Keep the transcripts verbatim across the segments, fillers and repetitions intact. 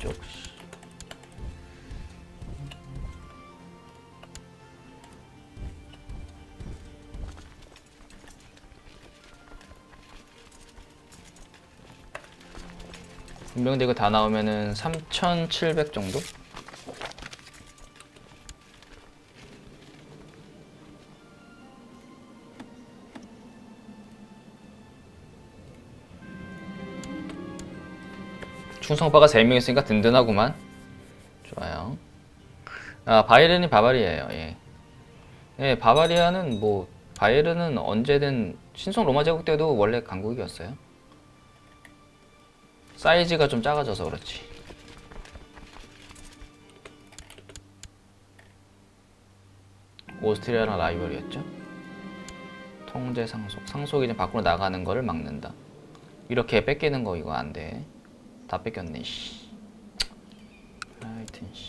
쪽. 분명히 이거 다 나오면은 삼천칠백 정도? 충성파가 세 명 있으니까 든든하구만. 좋아요. 아, 바이에른이 바바리아예요. 예. 예, 바바리아는 뭐 바이에른은 언제든 신성 로마 제국 때도 원래 강국이었어요. 사이즈가 좀 작아져서 그렇지. 오스트리아랑 라이벌이었죠. 통제 상속. 상속이 좀 밖으로 나가는 거를 막는다. 이렇게 뺏기는 거 이거 안 돼. 다 뺏겼네, 씨. 하여튼, 씨.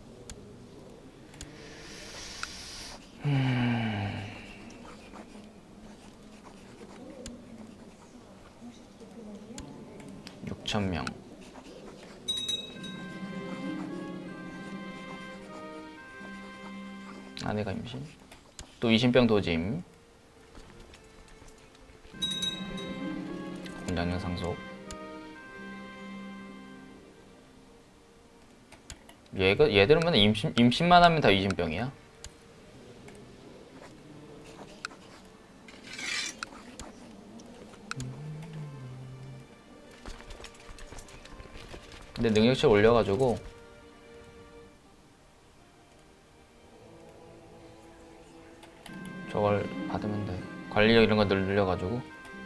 음. 육천 명. 아내가 임신. 또 이신병 도짐. 공장령 상속. 얘가 얘들은 임신 임신만 하면 다 이신병이야. 근데 능력치 올려가지고 저걸 받으면 돼. 관리력 이런 거 늘려가지고.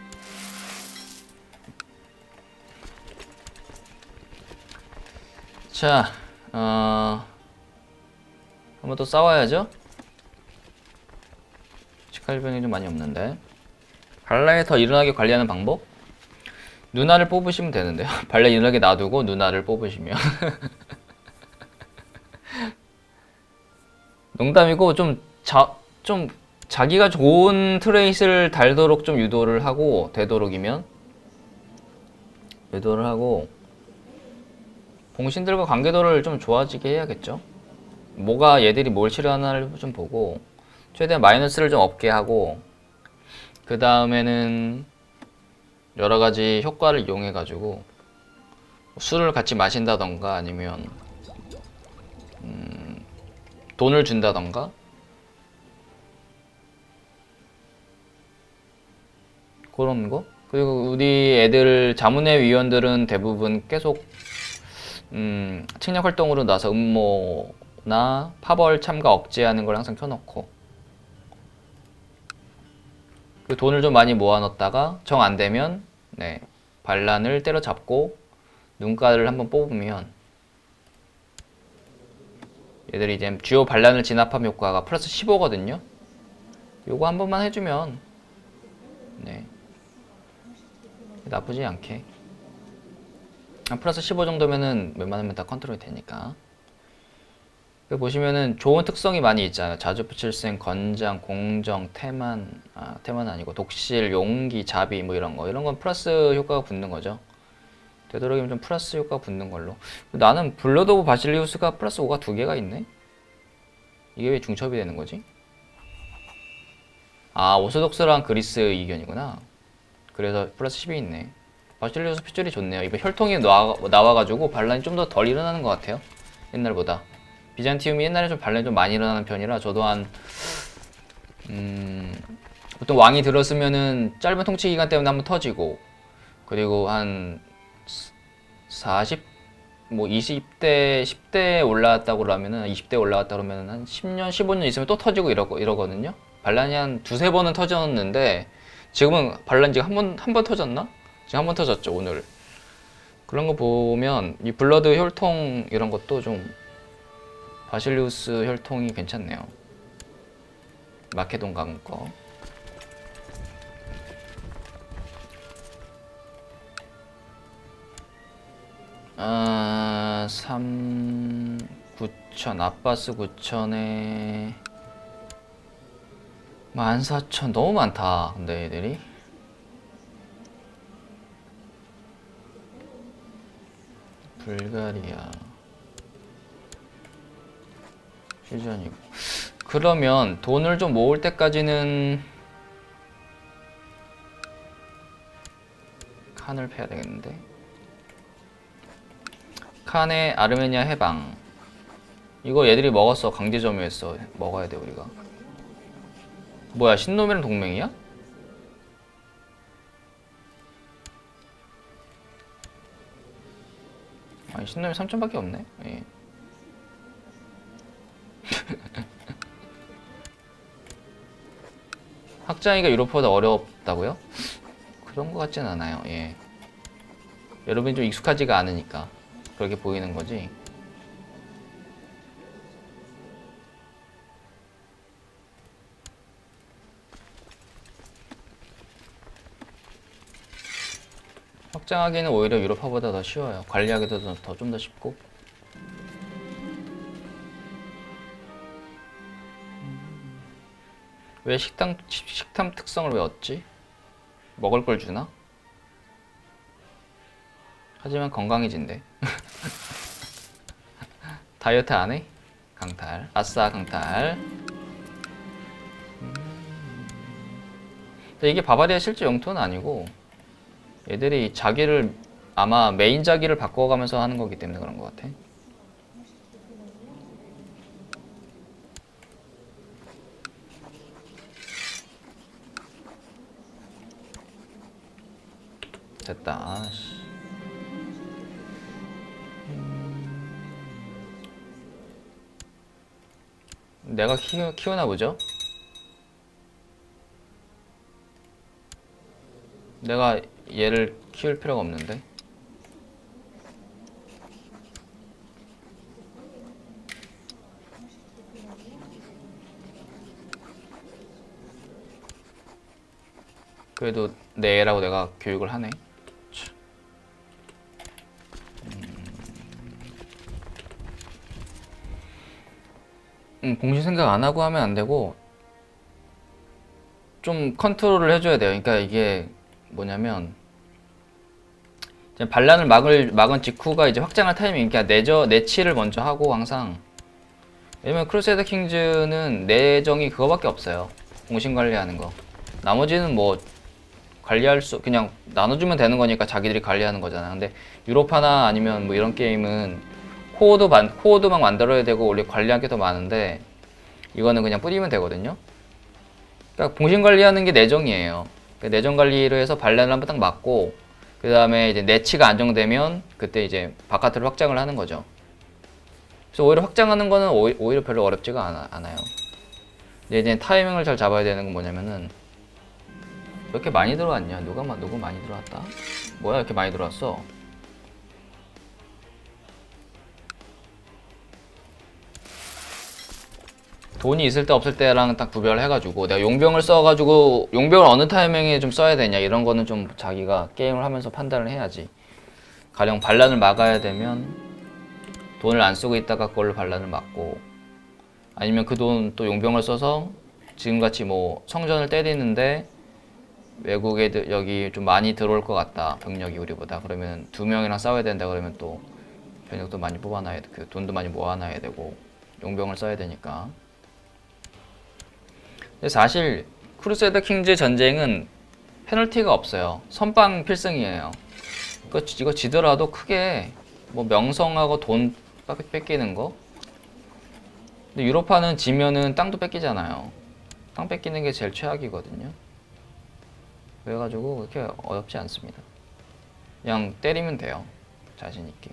자, 어... 한번 또 싸워야죠. 직할병이 좀 많이 없는데. 발라에 더 일어나게 관리하는 방법? 누나를 뽑으시면 되는데요. 발레 일어나게 놔두고 누나를 뽑으시면. 농담이고 좀 자, 좀 자기가 좋은 트레이스를 달도록 좀 유도를 하고, 되도록이면 유도를 하고 봉신들과 관계도를 좀 좋아지게 해야겠죠. 뭐가 얘들이 뭘 치료하나를 좀 보고 최대한 마이너스를 좀 없게 하고, 그 다음에는 여러가지 효과를 이용해 가지고 술을 같이 마신다던가 아니면 음, 돈을 준다던가 그런 거. 그리고 우리 애들 자문회 위원들은 대부분 계속 음, 책략 활동으로 나서 음모나 파벌 참가 억제하는 걸 항상 켜놓고, 그 돈을 좀 많이 모아놨다가 정 안되면 네, 반란을 때려잡고 눈가를 한번 뽑으면 얘들이 이제 주요 반란을 진압함 효과가 플러스 십오거든요 요거 한 번만 해주면 네, 나쁘지 않게 한 플러스 십오 정도면은 웬만하면 다 컨트롤이 되니까. 보시면은 좋은 특성이 많이 있잖아요. 자주부칠생, 건장, 공정, 태만, 아 태만 아니고 독실, 용기, 자비 뭐 이런 거. 이런 건 플러스 효과가 붙는 거죠. 되도록이면 좀 플러스 효과가 붙는 걸로. 나는 블러드 오브 바실리우스가 플러스 오가 두 개가 있네? 이게 왜 중첩이 되는 거지? 아, 오소독스랑 그리스 이견이구나. 그래서 플러스 십이 있네. 바실리우스 피줄이 좋네요. 이번 혈통이 나와, 나와가지고 반란이 좀 더 덜 일어나는 것 같아요. 옛날보다. 비잔티움이 옛날에 좀 반란이 좀 많이 일어나는 편이라 저도 한 음, 보통 왕이 들었으면은 짧은 통치 기간 때문에 한번 터지고, 그리고 한 사십, 뭐 이십 대, 십 대에 올라왔다고 그러면은, 이십 대에 올라왔다 그러면은 한 십 년, 십오 년 있으면 또 터지고 이러고, 이러거든요. 반란이 한 두세 번은 터졌는데, 지금은 반란 지금 한 번, 한 번 터졌나? 지금 한 번 터졌죠, 오늘. 그런 거 보면, 이 블러드 혈통 이런 것도 좀, 바실리우스 혈통이 괜찮네요. 마케돈 가문 거. 아, 삼, 구천, 아빠스 구천에 만 사천, 너무 많다. 근데 애들이 불가리아 퓨전이고. 그러면 돈을 좀 모을 때까지는 칸을 패야 되겠는데. 칸의 아르메니아 해방. 이거 얘들이 먹었어. 강제 점유했어. 먹어야 돼 우리가. 뭐야, 신놈이랑 동맹이야? 아니, 신놈이 삼천밖에 없네. 예. 확장하기가 유럽보다 어렵다고요? 그런 것 같진 않아요. 예. 여러분이 좀 익숙하지가 않으니까 그렇게 보이는 거지. 확장하기는 오히려 유럽화보다 더 쉬워요. 관리하기도 더 좀 더 쉽고. 왜 식당 식탐 특성을 왜 얻지? 먹을 걸 주나? 하지만 건강해진대. 다이어트 안 해? 강탈. 아싸 강탈. 음. 근데 이게 바바리아 실제 영토는 아니고 얘들이 자기를 아마 메인 자기를 바꿔가면서 하는 거기 때문에 그런 것 같아. 됐다. 아씨. 내가 키우, 키우나 보죠? 내가 얘를 키울 필요가 없는데. 그래도 내 애라고 내가 교육을 하네. 음, 봉신 생각 안 하고 하면 안 되고 좀 컨트롤을 해줘야 돼요. 그러니까 이게 뭐냐면 이제 반란을 막을 막은 직후가 이제 확장할 타이밍. 그러니까 내저 내치를 먼저 하고 항상. 왜냐면 크루세이더 킹즈는 내정이 그거밖에 없어요. 봉신 관리하는 거. 나머지는 뭐 관리할 수 그냥 나눠주면 되는 거니까 자기들이 관리하는 거잖아. 근데 유로파나 아니면 뭐 이런 게임은 코어도 만, 코어도 막 만들어야 되고 원래 관리할 게 더 많은데 이거는 그냥 뿌리면 되거든요. 그러니까 봉신 관리하는 게 내정이에요. 그러니까 내정 관리를 해서 반란을 한번 딱 막고 그 다음에 이제 내치가 안정되면 그때 이제 바깥으로 확장을 하는 거죠. 그래서 오히려 확장하는 거는 오히, 오히려 별로 어렵지가 않아, 않아요. 근데 이제 타이밍을 잘 잡아야 되는 건 뭐냐면은 왜 이렇게 많이 들어왔냐? 누가 누구 많이 들어왔다? 뭐야 이렇게 많이 들어왔어? 돈이 있을 때 없을 때랑 딱 구별해가지고 내가 용병을 써가지고 용병을 어느 타이밍에 좀 써야 되냐 이런 거는 좀 자기가 게임을 하면서 판단을 해야지. 가령 반란을 막아야 되면 돈을 안 쓰고 있다가 그걸로 반란을 막고 아니면 그 돈 또 용병을 써서 지금같이 뭐 성전을 때리는데 외국 애들 여기 좀 많이 들어올 것 같다 병력이 우리보다 그러면 두 명이랑 싸워야 된다 그러면 또 병력도 많이 뽑아놔야 돼. 그 돈도 많이 모아놔야 되고 용병을 써야 되니까. 근데 사실 크루세이더 킹즈 전쟁은 페널티가 없어요. 선빵 필승이에요. 이거, 이거 지더라도 크게 뭐 명성하고 돈 뺏기는 거. 근데 유로파는 지면은 땅도 뺏기잖아요. 땅 뺏기는 게 제일 최악이거든요. 그래가지고 그렇게 어렵지 않습니다. 그냥 때리면 돼요. 자신 있게.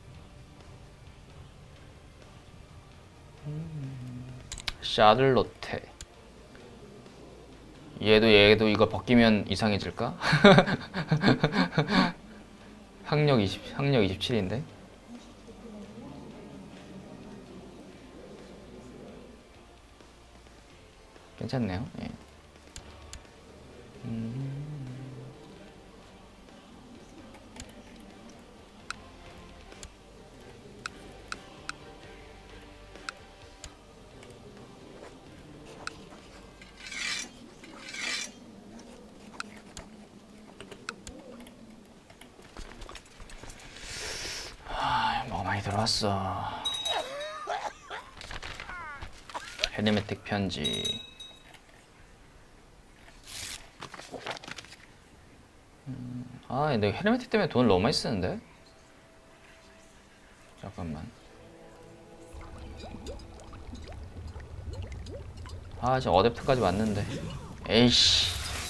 음, 샤를로테. 얘도 얘도 이거 벗기면 이상해질까? 학력 이십, 학력 이십칠인데? 괜찮네요. 예. 음... 들어왔어. 헤르메틱 편지. 음, 아, 내가 헤르메틱 때문에 돈을 너무 많이 쓰는데? 잠깐만. 아, 지금 어댑트까지 왔는데. 에이씨.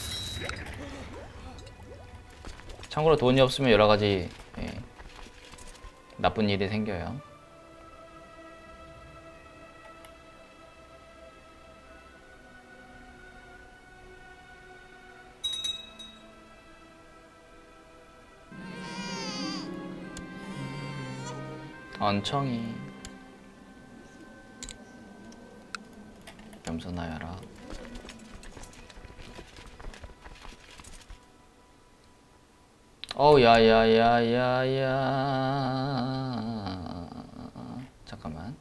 참고로 돈이 없으면 여러가지 예, 나쁜 일이 생겨요. 언청이 염소나여라. 어우 야야야야야. 잠깐만.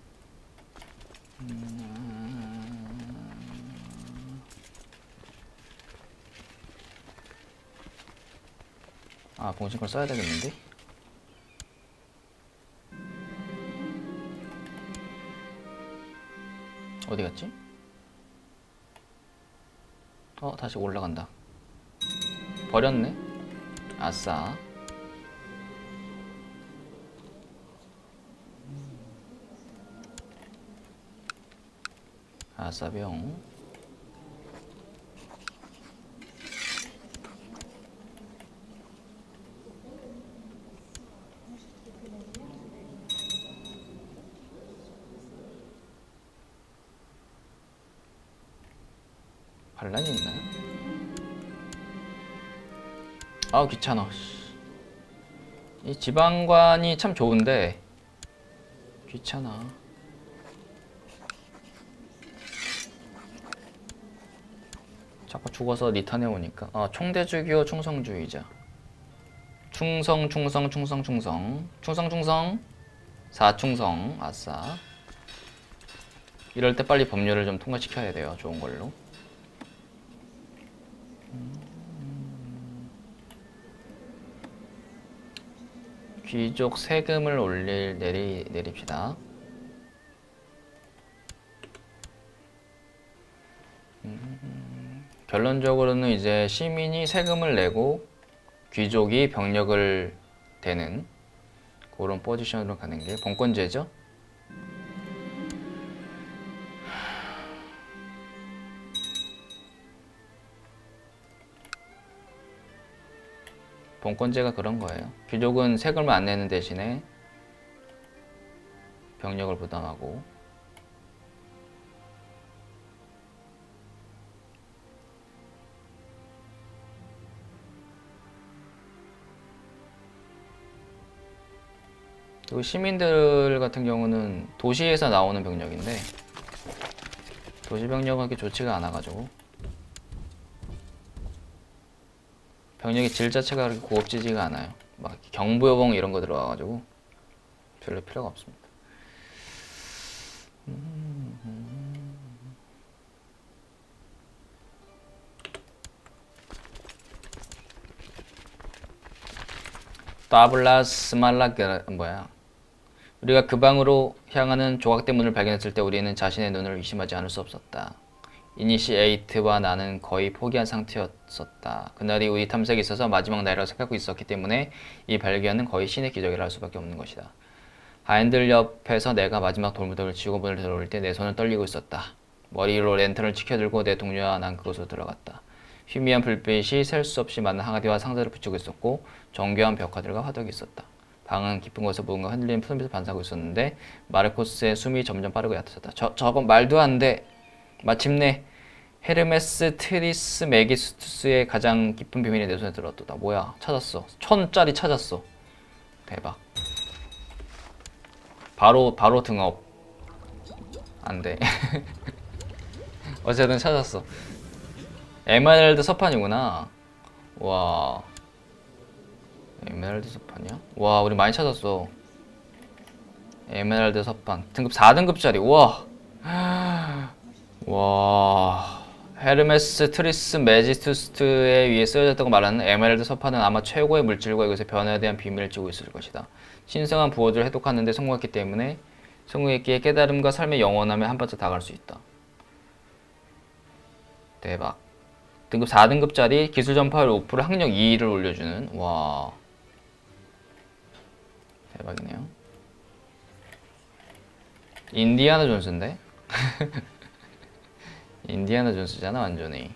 아, 봉신걸 써야 되겠는데? 어디 갔지? 어, 다시 올라간다. 버렸네? 아싸. 아싸병. 반란이 있나요? 아우 귀찮아. 이 지방관이 참 좋은데 귀찮아. 자꾸 죽어서 니탄에 오니까. 아, 총대주기호 충성주의자. 충성 충성 충성 충성 충성 충성 사충성. 아싸. 이럴 때 빨리 법률을 좀 통과시켜야 돼요. 좋은 걸로. 귀족 세금을 올릴 내리 내립시다. 음, 결론적으로는 이제 시민이 세금을 내고 귀족이 병력을 대는 그런 포지션으로 가는 게 봉건제죠. 봉건제가 그런 거예요. 귀족은 세금을 안 내는 대신에 병력을 부담하고. 그리고 시민들 같은 경우는 도시에서 나오는 병력인데 도시 병력은 그렇게 좋지가 않아가지고 병력의 질 자체가 그렇게 고급지지가 않아요. 막 경부여봉 이런 거 들어와가지고 별로 필요가 없습니다. 따블라스 말라게 뭐야? 우리가 그 방으로 향하는 조각된 문을 발견했을 때 우리는 자신의 눈을 의심하지 않을 수 없었다. 이니시에이트와 나는 거의 포기한 상태였었다. 그날이 우리 탐색에 있어서 마지막 날이라고 생각하고 있었기 때문에 이 발견은 거의 신의 기적이라 할 수밖에 없는 것이다. 하인들 옆에서 내가 마지막 돌무더기를 치고 문을 들어올 때 내 손은 떨리고 있었다. 머리로 랜턴을 치켜들고 내 동료와 난 그곳으로 들어갔다. 희미한 불빛이 셀 수 없이 많은 항아리와 상자를 비추고 있었고 정교한 벽화들과 화덕이 있었다. 방은 깊은 곳에서 무언가 흔들리는 푸른빛을 반사하고 있었는데 마르코스의 숨이 점점 빠르고 얕아졌다. 저, 저건 말도 안 돼. 마침내 헤르메스 트리스 메기스투스의 가장 깊은 비밀이 내 손에 들어왔다. 뭐야? 찾았어. 천짜리 찾았어. 대박. 바로 바로 등업. 안 돼. 어쨌든 찾았어. 에메랄드 서판이구나. 와. 에메랄드 서판이야? 와, 우리 많이 찾았어. 에메랄드 서판. 등급 사 등급짜리. 우와. 와. 헤르메스 트리스 메지스투스에 의해 쓰여졌다고 말하는 에메랄드 서판은 아마 최고의 물질과 이것의 변화에 대한 비밀을 쥐고 있을 것이다. 신성한 부호들을 해독하는 데 성공했기 때문에 성공했기에 깨달음과 삶의 영원함에 한 발짝 다가갈 수 있다. 대박. 등급 사 등급짜리 기술 전파율 오 퍼센트 학력 이를 올려주는. 와, 대박이네요. 인디아나 존스인데? 인디아나 존스잖아 완전히.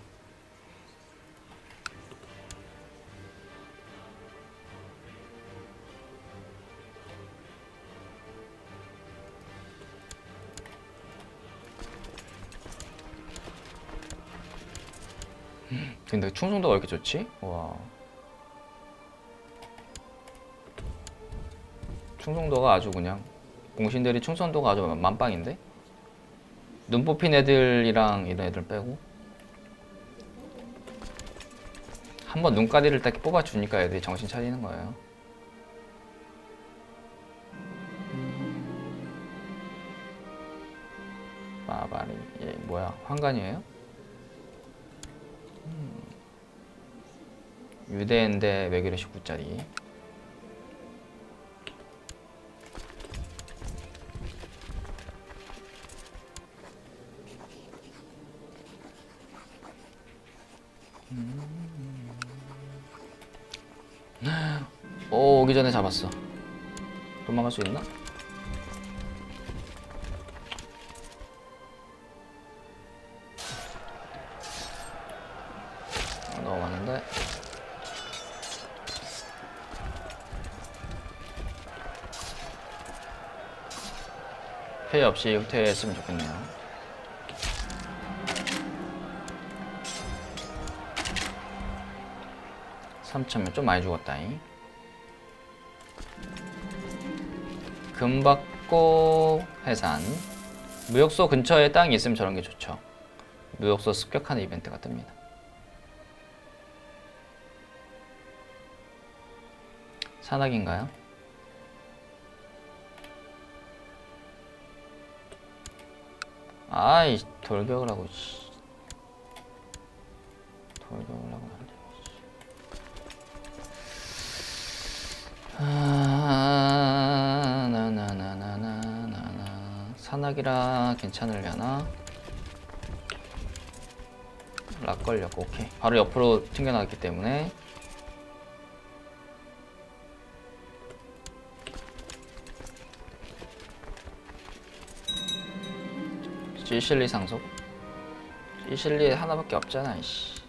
근데 충성도가 왜 이렇게 좋지? 와, 충성도가 아주 그냥 공신들이 충성도가 아주 만빵인데? 눈 뽑힌 애들이랑 이런 애들 빼고 한번 눈가리를 딱 뽑아주니까 애들이 정신 차리는 거예요. 마바리, 얘 뭐야, 환관이에요? 음. 유대인데 외교력 십구 짜리. 오, 오기 전에 잡았어. 도망갈 수 있나? 아, 너무 많은데. 피해 없이 후퇴했으면 좋겠네요. 삼천명 좀 많이 죽었다잉. 금 받고 해산. 무역소 근처에 땅이 있으면 저런 게 좋죠. 무역소 습격하는 이벤트가 뜹니다. 산악인가요? 아이, 돌격을 하고, 씨. 돌격을 하고 안 돼. 아, 나나나나나나나. 산악이라 괜찮으려나? 락 걸렸고, 오케이. 바로 옆으로 튕겨나갔기 때문에. 찌실리 상속. 찌실리 하나밖에 없잖아, 이씨.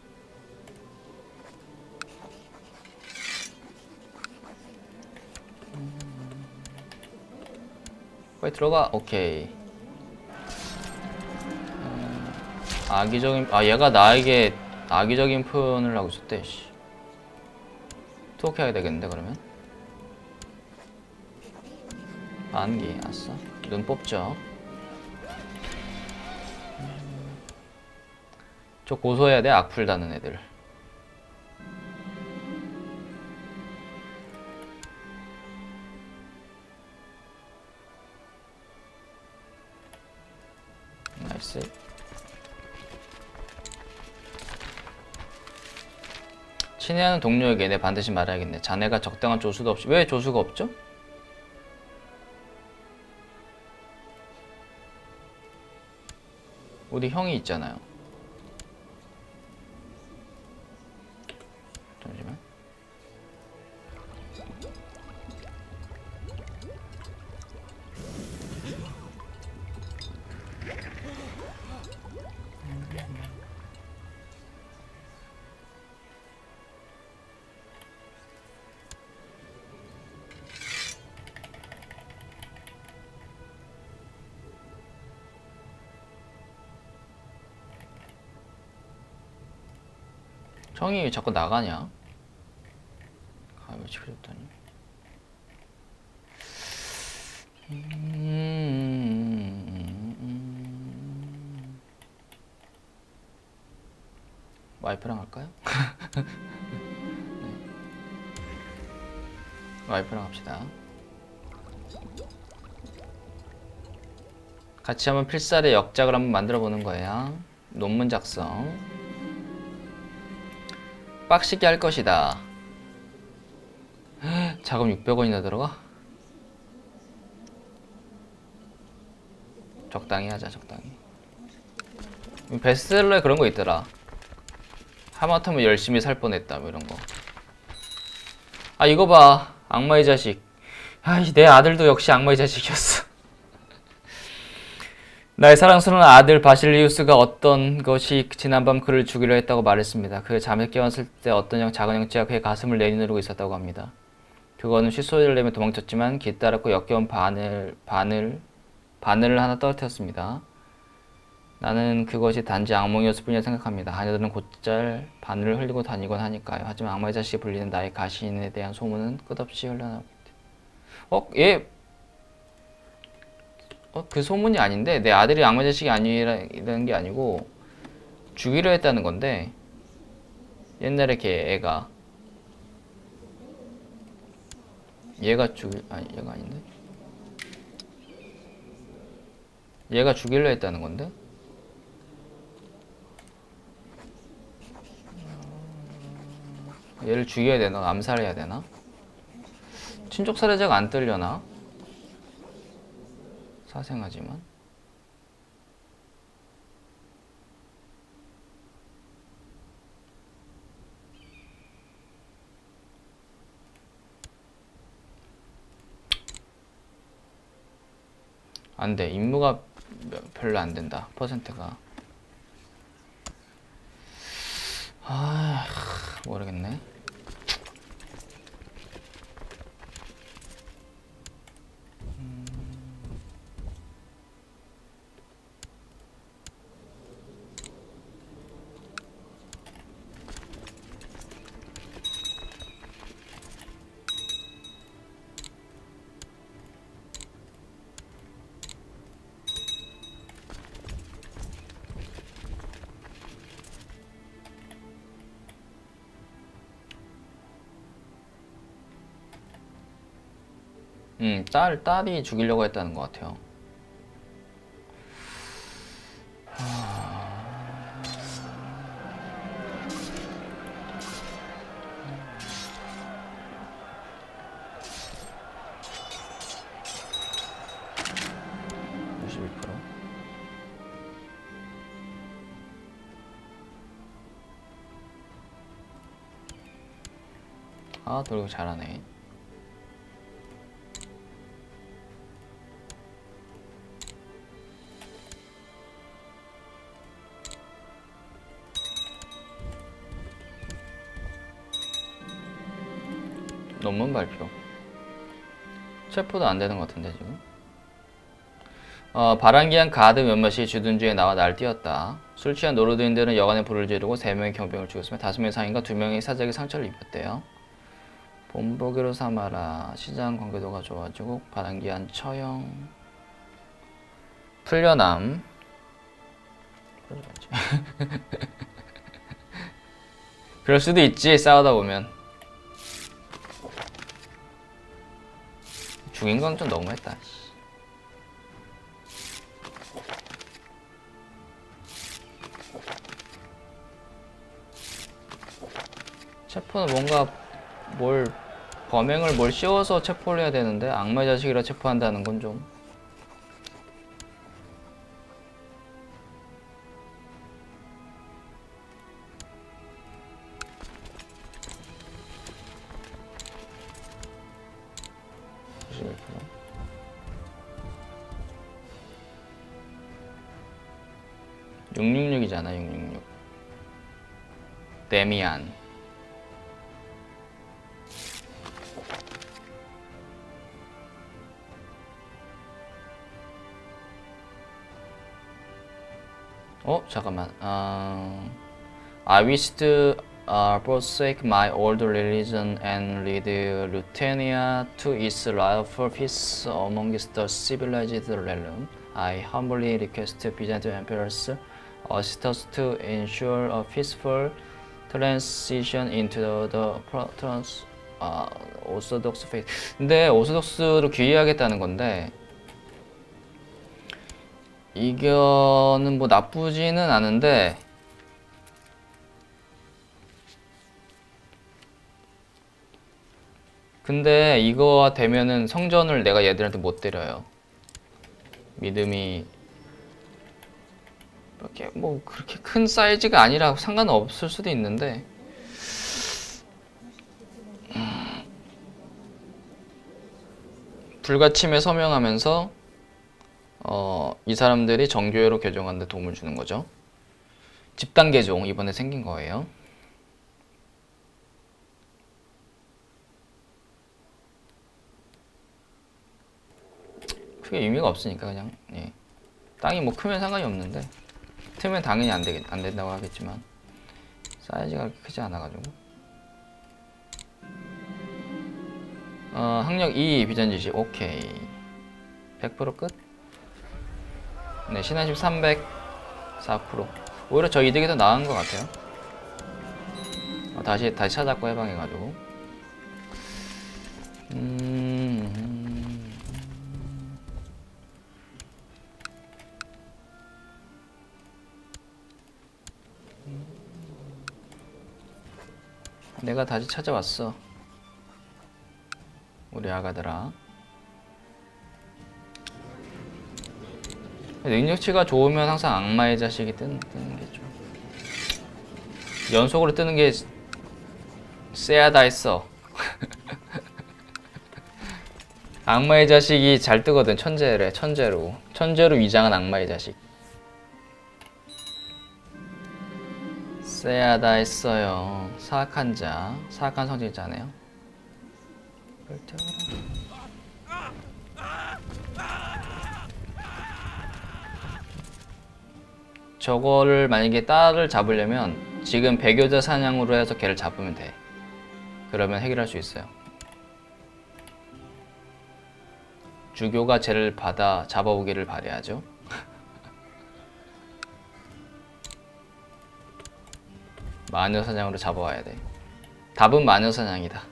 빨리 들어가. 오케이. 음, 악의적인, 아, 얘가 나에게 악의적인 표현을 하고 있었대, 씨. 투옥해야 되겠는데, 그러면? 안기, 아싸. 눈 뽑죠. 저 고소해야 돼, 악플 다는 애들. 나이스. 친애하는 동료에게 내 반드시 말해야겠네. 자네가 적당한 조수도 없이. 왜 조수가 없죠? 우리 형이 있잖아요. 잠시만. 형이 왜 자꾸 나가냐? 가위바위보 치켜줬더니. 음... 와이프랑 할까요? 네. 와이프랑 합시다. 같이 한번 필살의 역작을 한번 만들어 보는 거예요. 논문 작성. 빡시게 할 것이다. 자금 육백 원이나 들어가? 적당히 하자, 적당히. 베스트셀러에 그런 거 있더라. 하마터면 열심히 살 뻔했다, 뭐 이런 거. 아, 이거 봐. 악마의 자식. 아이, 내 아들도 역시 악마의 자식이었어. 나의 사랑스러운 아들 바실리우스가 어떤 것이 지난밤 그를 죽이려 했다고 말했습니다. 그의 잠에 깨었을 때 어떤 형, 작은 형체가 그의 가슴을 내리누르고 있었다고 합니다. 그거는 쉿소리를 내며 도망쳤지만 길 따랐고 역겨운 바늘, 바늘, 바늘을 하나 떨어뜨렸습니다. 나는 그것이 단지 악몽이었을 뿐이라 생각합니다. 하녀들은 곧잘 바늘을 흘리고 다니곤 하니까요. 하지만 악마의 자식이 불리는 나의 가신에 대한 소문은 끝없이 흘러나오고 있대. 어? 얘 어? 그 소문이 아닌데? 내 아들이 악마의 자식이 아니라는 게 아니고 죽이려 했다는 건데, 옛날에 걔 애가 얘가 죽일 아니 얘가 아닌데? 얘가 죽이려 했다는 건데? 얘를 죽여야 되나? 암살해야 되나? 친족 살해자가 안 뜨려나? 사생하지만. 안 돼. 임무가 별로 안 된다. 퍼센트가. 아, 모르겠네. 음, 딸, 딸이 죽이려고 했다는 것 같아요. 육십이 퍼센트. 아, 돌고 잘하네. 논문 발표. 체포도 안 되는 것 같은데 지금. 어, 바람기한 가드 몇몇이 주둔주에 나와 날뛰었다. 술 취한 노르드인들은 여간에 불을 지르고 세 명의 경병을 죽였으며 다섯 명의 상인과 두 명의 사적의 상처를 입혔대요. 본보기로 삼아라. 시장 관계도가 좋아지고 바람기한 처형. 풀려남. 그럴 수도 있지, 싸우다 보면. 죽인 건 좀 너무했다. 체포는 뭔가 뭘 범행을 뭘 씌워서 체포를 해야 되는데 악마의 자식이라 체포한다는 건 좀. 육육육이잖아. 육육육. 데미안. 어? 잠깐만. 어... I wish to uh, forsake my old religion and lead Ruthenia to its rightful peace amongst the civilized realm. I humbly request Byzantine Emperor's assistance to ensure a peaceful transition into the trans, uh, Orthodox faith. 근데 오소독스로 귀의하겠다는 건데 이거는 뭐 나쁘지는 않은데 근데 이거 되면은 성전을 내가 얘들한테 못 때려요. 믿음이 이렇게 뭐 그렇게 큰 사이즈가 아니라 상관없을 수도 있는데 불가침에 서명하면서 어, 이 사람들이 정교회로 개종하는 데 도움을 주는 거죠. 집단 개종 이번에 생긴 거예요. 크게 의미가 없으니까 그냥 예. 땅이 뭐 크면 상관이 없는데 트면 당연히 안, 되겠, 안 된다고 하겠지만 사이즈가 그렇게 크지 않아가지고 어, 학력 이 비전지식 오케이 백 퍼센트 끝? 네 신한심 삼백 사 퍼센트 오히려 저 이득이 더 나은 것 같아요. 어, 다시 다시 찾았고 해방해가지고 음... 내가 다시 찾아왔어 우리 아가들아. 능력치가 좋으면 항상 악마의 자식이 뜨는, 뜨는 게 좀 연속으로 뜨는 게 쎄하다 했어. 악마의 자식이 잘 뜨거든. 천재래. 천재로 천재로 위장한 악마의 자식. 쎄하다 했어요. 사악한 자 사악한 성질자네요. 저거를 만약에 딸을 잡으려면 지금 배교자 사냥으로 해서 걔를 잡으면 돼. 그러면 해결할 수 있어요. 주교가 쟤를 받아 잡아오기를 바라야죠. 마녀 사냥으로 잡아와야 돼. 답은 마녀 사냥이다.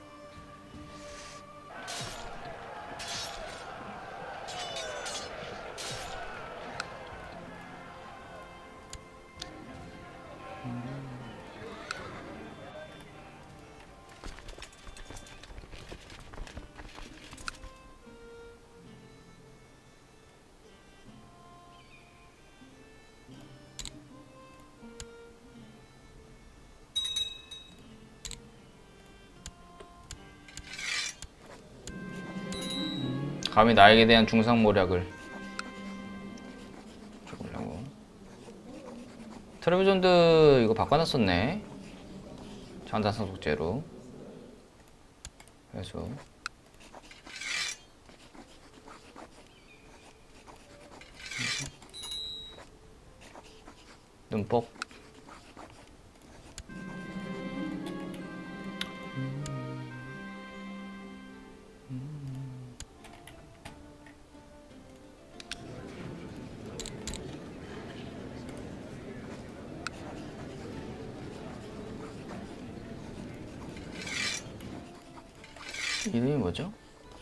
감히 나에게 대한 중상모략을 줘보려고. 트레비존드 이거 바꿔놨었네. 장단성 속죄로 그래서 눈뻑 이름이 뭐죠?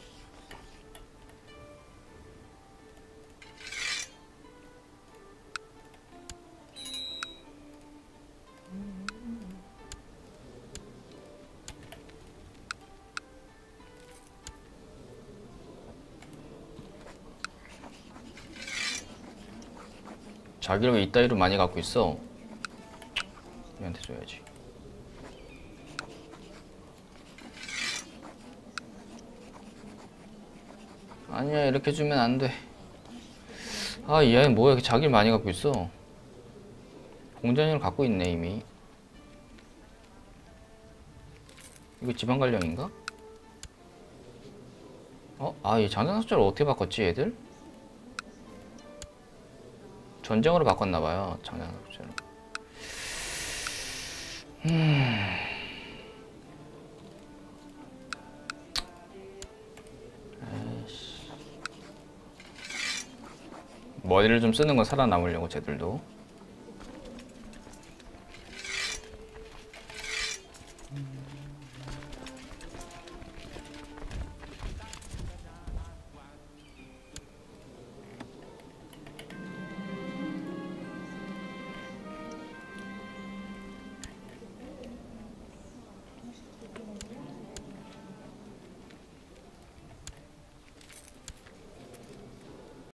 자기를 왜 이따위로 많이 갖고 있어? 얘한테 줘야지. 아니야 이렇게 주면 안 돼. 아 이 아이 뭐야 자기를 많이 갖고 있어. 공전력을 갖고 있네 이미. 이거 지방관령인가? 어? 아 이 장장석자를 어떻게 바꿨지 얘들? 전쟁으로 바꿨나봐요 장장석자를. 음... 머리를 좀 쓰는 건 살아남으려고 쟤들도.